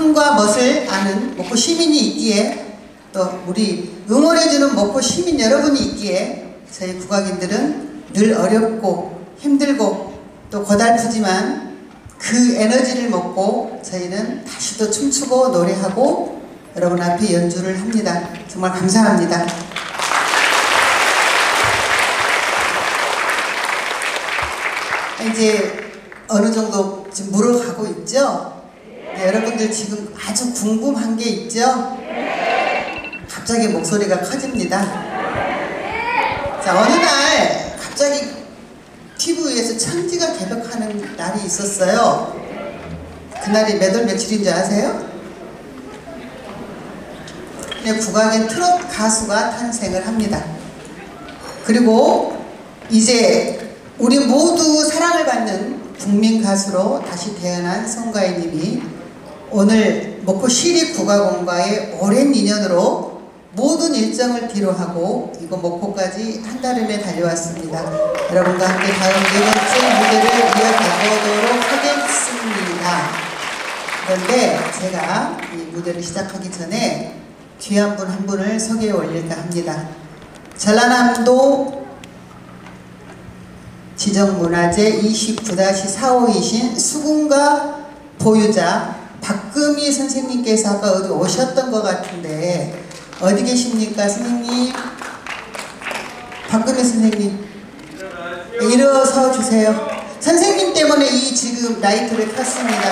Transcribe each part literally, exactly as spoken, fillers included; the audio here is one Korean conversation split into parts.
탐과 멋을 아는 목포 시민이 있기에, 또 우리 응원해주는 목포 시민 여러분이 있기에 저희 국악인들은 늘 어렵고 힘들고 또 고달프지만 그 에너지를 먹고 저희는 다시 또 춤추고 노래하고 여러분 앞에 연주를 합니다. 정말 감사합니다. 이제 어느 정도 지금 물어가고 있죠? 네, 여러분들 지금 아주 궁금한 게 있죠? 갑자기 목소리가 커집니다. 자, 어느 날 갑자기 티비에서 천지가 개벽하는 날이 있었어요. 그날이 몇 월 며칠인 줄 아세요? 국악인 트롯 가수가 탄생을 합니다. 그리고 이제 우리 모두 사랑을 받는 국민 가수로 다시 태어난 송가인님이 오늘 목포 시립국악원과의 오랜 인연으로 모든 일정을 뒤로하고 이거 목포까지 한달음에 달려왔습니다. 여러분과 함께 다음 네 번째 무대를 이어가보도록 하겠습니다. 그런데 제가 이 무대를 시작하기 전에 귀한 분 한 분을 소개해 올릴까 합니다. 전라남도 지정문화재 이십구 다시 사호이신 수군가 보유자 박금희 선생님께서 아까 어디 오셨던 것 같은데 어디 계십니까 선생님? 박금희 선생님 일어서 주세요. 선생님 때문에 이 지금 라이트를 켰습니다.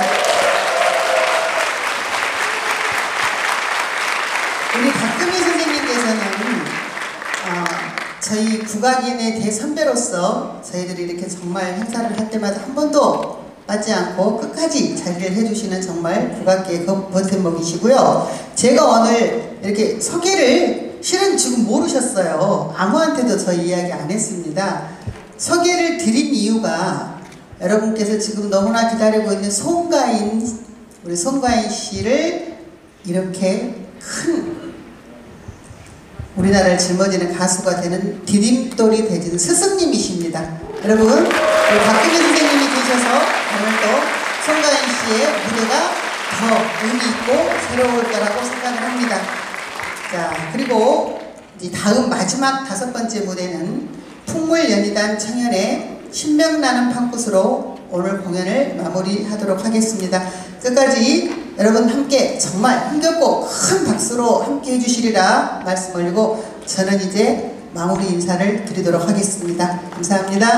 우리 박금희 선생님께서는 어, 저희 국악인의 대선배로서 저희들이 이렇게 정말 행사를 할 때마다 한 번도 빠지 않고 끝까지 자리를 해주시는 정말 국악계의 버팀목이시고요. 제가 오늘 이렇게 소개를 실은 지금 모르셨어요. 아무한테도 저희 이야기 안 했습니다. 소개를 드린 이유가 여러분께서 지금 너무나 기다리고 있는 송가인, 우리 송가인 씨를 이렇게 큰 우리나라를 짊어지는 가수가 되는 디딤돌이 되신 스승님이십니다. 여러분, 우리 박금희 선생님이 계셔서 오늘 또 송가인 씨의 무대가 더 의미 있고 새로울 거라고 생각을 합니다. 자, 그리고 이제 다음 마지막 다섯 번째 무대는 풍물연희단 청년의 신명나는 판굿으로 오늘 공연을 마무리하도록 하겠습니다. 끝까지 여러분 함께 정말 힘겹고 큰 박수로 함께 해주시리라 말씀 올리고 저는 이제 마무리 인사를 드리도록 하겠습니다. 감사합니다. 네,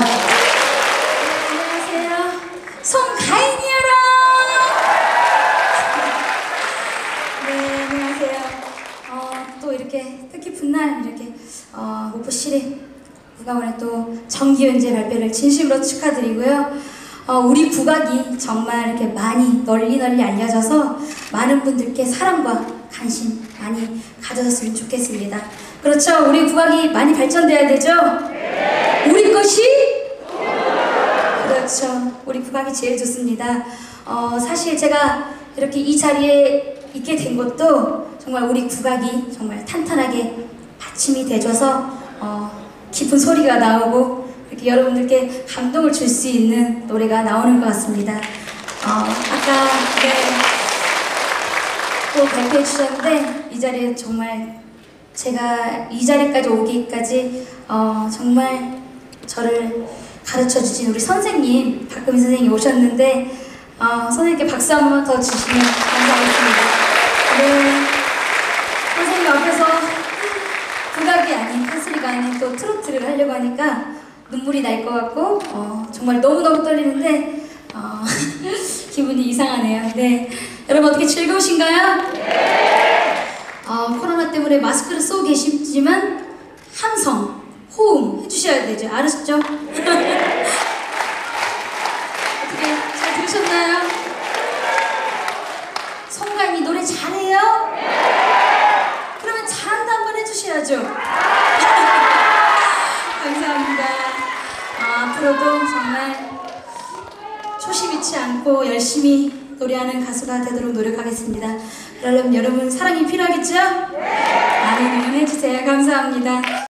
안녕하세요. 송가인이여라. 네, 안녕하세요. 어, 또 이렇게 뜻깊은 날 이렇게 어, 목포 시립 국악원의 또 정기 연재 발표를 진심으로 축하드리고요. 어, 우리 국악이 정말 이렇게 많이 널리 널리 알려져서 많은 분들께 사랑과 관심 많이 가져졌으면 좋겠습니다. 그렇죠? 우리 국악이 많이 발전돼야 되죠? 네. 우리 것이? 그렇죠. 우리 국악이 제일 좋습니다. 어, 사실 제가 이렇게 이 자리에 있게 된 것도 정말 우리 국악이 정말 탄탄하게 받침이 돼줘서 어, 깊은 소리가 나오고 이렇게 여러분들께 감동을 줄 수 있는 노래가 나오는 것 같습니다. 어, 아까 네, 또 발표해 주셨는데 이 자리에 정말 제가 이 자리까지 오기까지 어, 정말 저를 가르쳐 주신 우리 선생님 박금희 선생님이 오셨는데 어, 선생님께 박수 한 번 더 주시면 감사하겠습니다. 네, 선생님 앞에서 국악이 아닌 판소리가 아닌 또 트로트를 하려고 하니까 눈물이 날 것 같고 어, 정말 너무너무 떨리는데 어, 기분이 이상하네요. 네, 여러분 어떻게 즐거우신가요? 네. 어, 코로나 때문에 마스크를 쓰고 계시지만 함성, 호응 해주셔야 되죠. 알으셨죠? 어떻게 잘 들으셨나요? 송가인이 노래 잘해요? 그러면 잘한다 한번 해주셔야죠. 감사합니다. 아, 앞으로도 정말 초심 잃지 않고 열심히 노래하는 가수가 되도록 노력하겠습니다. 그러려면 여러분 사랑이 필요하겠죠? 네. 많이 응원해주세요. 감사합니다.